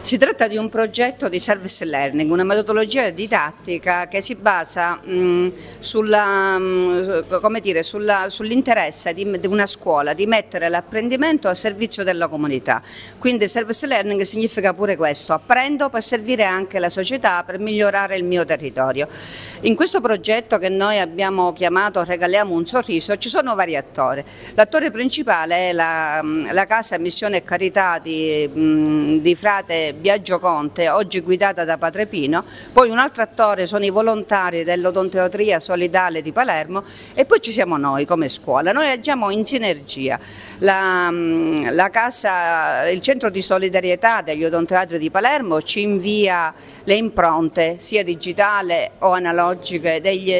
Si tratta di un progetto di service learning, una metodologia didattica che si basa sull'interesse di una scuola di mettere l'apprendimento a servizio della comunità. Quindi service learning significa pure questo: apprendo per servire anche la società, per migliorare il mio territorio. In questo progetto, che noi abbiamo chiamato Regaliamo un sorriso, ci sono vari attori. L'attore principale è la Casa Missione e Carità di Frate Biagio Conte, oggi guidata da Padre Pino. Poi un altro attore sono i volontari dell'Odontoiatria Solidale di Palermo, e poi ci siamo noi come scuola. Noi agiamo in sinergia. Il centro di solidarietà degli odontoiatri di Palermo ci invia le impronte, sia digitali o analogiche,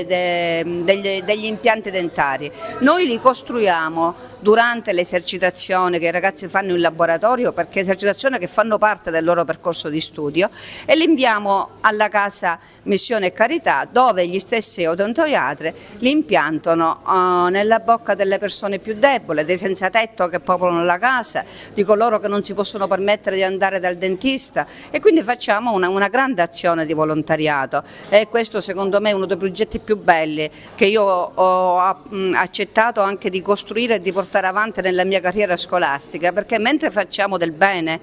degli impianti dentari. Noi li costruiamo durante le esercitazioni che i ragazzi fanno in laboratorio, perché esercitazioni che fanno parte del loro percorso di studio, e li inviamo alla Casa Missione e Carità, dove gli stessi odontoiatri li impiantano nella bocca delle persone più deboli, dei senza tetto che popolano la casa, di coloro che non si possono permettere di andare dal dentista, e quindi facciamo una grande azione di volontariato. E questo secondo me è uno dei progetti più belli che io ho accettato anche di costruire e di portare avanti nella mia carriera scolastica, perché mentre facciamo del bene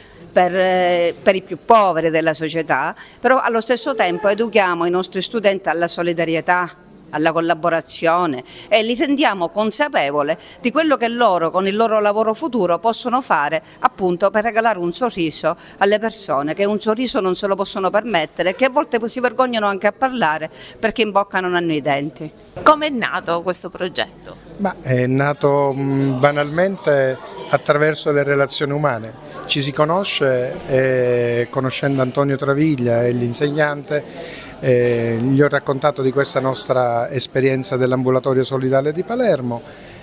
per i più poveri della società, però allo stesso tempo educhiamo i nostri studenti alla solidarietà, alla collaborazione, e li rendiamo consapevoli di quello che loro con il loro lavoro futuro possono fare, appunto per regalare un sorriso alle persone che un sorriso non se lo possono permettere, che a volte si vergognano anche a parlare perché in bocca non hanno i denti. Come è nato questo progetto? È nato banalmente attraverso le relazioni umane. Ci si conosce e, conoscendo Antonio Traviglia e l'insegnante, gli ho raccontato di questa nostra esperienza dell'ambulatorio solidale di Palermo.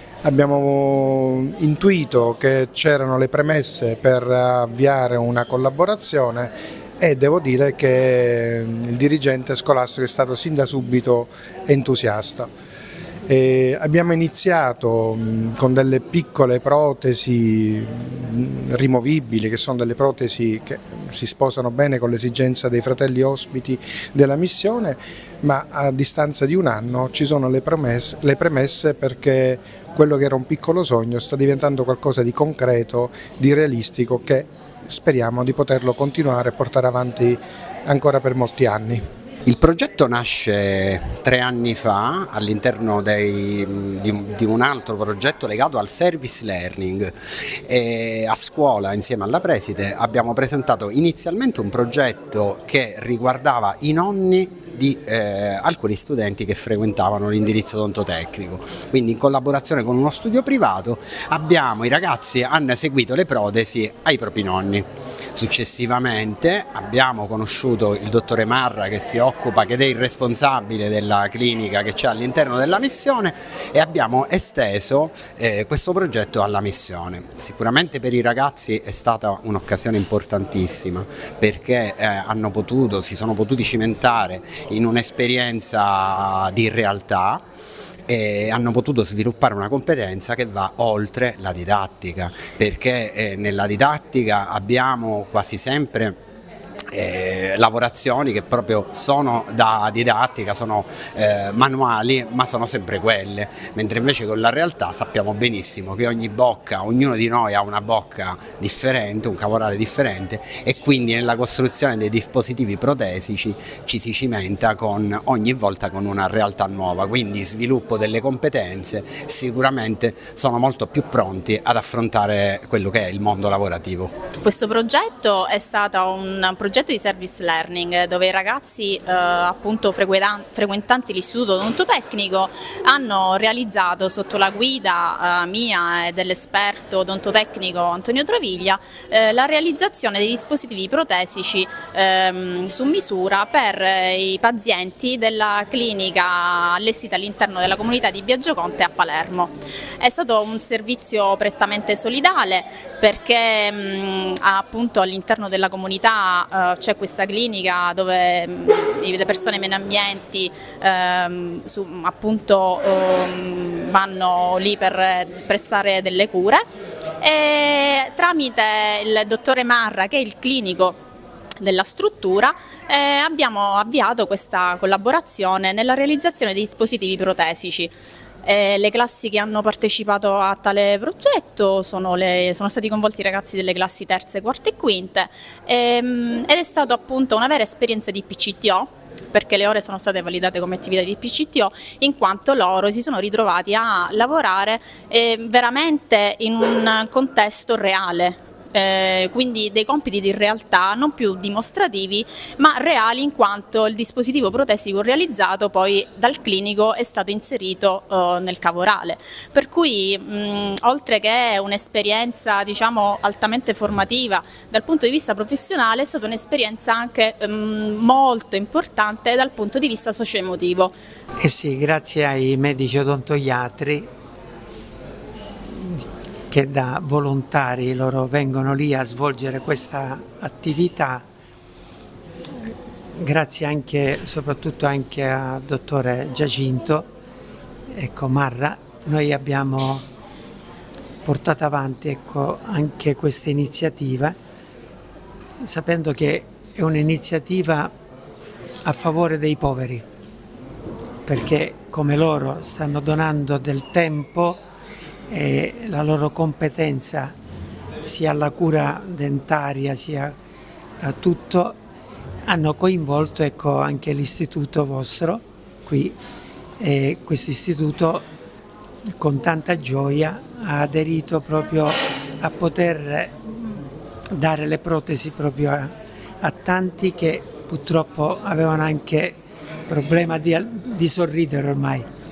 Abbiamo intuito che c'erano le premesse per avviare una collaborazione, e devo dire che il dirigente scolastico è stato sin da subito entusiasta. Abbiamo iniziato con delle piccole protesi rimovibili, che sono delle protesi che si sposano bene con l'esigenza dei fratelli ospiti della missione, ma a distanza di un anno ci sono le premesse perché quello che era un piccolo sogno sta diventando qualcosa di concreto, di realistico, che speriamo di poterlo continuare e portare avanti ancora per molti anni. Il progetto nasce 3 anni fa all'interno di un altro progetto legato al service learning, e a scuola insieme alla preside abbiamo presentato inizialmente un progetto che riguardava i nonni di alcuni studenti che frequentavano l'indirizzo odontotecnico. Quindi in collaborazione con uno studio privato i ragazzi hanno eseguito le protesi ai propri nonni. Successivamente abbiamo conosciuto il dottore Marra, che è il responsabile della clinica che c'è all'interno della missione, e abbiamo esteso questo progetto alla missione. Sicuramente per i ragazzi è stata un'occasione importantissima, perché si sono potuti cimentare in un'esperienza di realtà e hanno potuto sviluppare una competenza che va oltre la didattica, perché nella didattica abbiamo quasi sempre lavorazioni che proprio sono da didattica, sono manuali, ma sono sempre quelle, mentre invece con la realtà sappiamo benissimo che ognuno di noi ha una bocca differente, un cavorale differente, e quindi nella costruzione dei dispositivi protesici ci si cimenta ogni volta con una realtà nuova, quindi sviluppo delle competenze. Sicuramente sono molto più pronti ad affrontare quello che è il mondo lavorativo. Questo progetto è stato un progetto di service learning, dove i ragazzi appunto frequentanti l'istituto odontotecnico hanno realizzato, sotto la guida mia e dell'esperto odontotecnico Antonio Traviglia, la realizzazione dei dispositivi protesici su misura per i pazienti della clinica allestita all'interno della comunità di Biagio Conte a Palermo. È stato un servizio prettamente solidale, perché appunto all'interno della comunità c'è questa clinica dove le persone meno abbienti appunto vanno lì per prestare delle cure, e tramite il dottore Marra, che è il clinico della struttura, abbiamo avviato questa collaborazione nella realizzazione dei dispositivi protesici. Le classi che hanno partecipato a tale progetto sono stati coinvolti i ragazzi delle classi terze, quarte e quinte, ed è stato appunto una vera esperienza di PCTO, perché le ore sono state validate come attività di PCTO, in quanto loro si sono ritrovati a lavorare veramente in un contesto reale. Quindi dei compiti di realtà non più dimostrativi ma reali, in quanto il dispositivo protesico realizzato poi dal clinico è stato inserito nel cavo orale, per cui oltre che un'esperienza diciamo altamente formativa dal punto di vista professionale, è stata un'esperienza anche molto importante dal punto di vista socio-emotivo. Eh sì, grazie ai medici odontoiatri che da volontari loro vengono lì a svolgere questa attività, grazie anche, soprattutto anche al dottore Giacinto, ecco, Marra, noi abbiamo portato avanti, ecco, anche questa iniziativa, sapendo che è un'iniziativa a favore dei poveri, perché come loro stanno donando del tempo e la loro competenza sia alla cura dentaria sia a tutto, hanno coinvolto, ecco, anche l'istituto vostro qui, e questo istituto con tanta gioia ha aderito proprio a poter dare le protesi proprio a tanti che purtroppo avevano anche problema di sorridere ormai.